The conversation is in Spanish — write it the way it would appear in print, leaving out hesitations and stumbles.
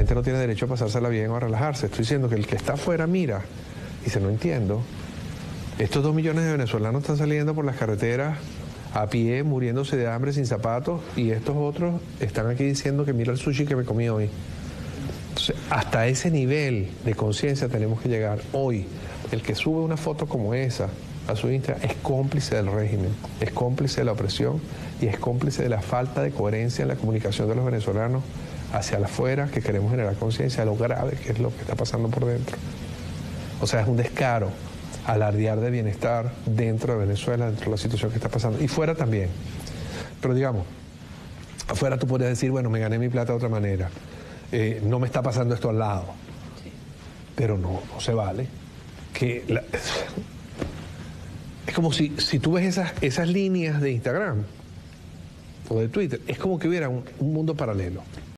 no tiene derecho a pasársela bien o a relajarse. Estoy diciendo que el que está afuera mira y dice, no entiendo. Estos 2 millones de venezolanos están saliendo por las carreteras a pie, muriéndose de hambre, sin zapatos, y estos otros están aquí diciendo que mira el sushi que me comí hoy. Entonces, hasta ese nivel de conciencia tenemos que llegar hoy. El que sube una foto como esa a su Instagram es cómplice del régimen, es cómplice de la opresión y es cómplice de la falta de coherencia en la comunicación de los venezolanos hacia afuera, que queremos generar conciencia de lo grave que es lo que está pasando por dentro. O sea, es un descaro alardear de bienestar dentro de Venezuela, dentro de la situación que está pasando. Y fuera también. Pero digamos, afuera tú podrías decir, bueno, me gané mi plata de otra manera. No me está pasando esto al lado. Pero no se vale. Es como si tú ves esas líneas de Instagram o de Twitter, es como que hubiera un mundo paralelo.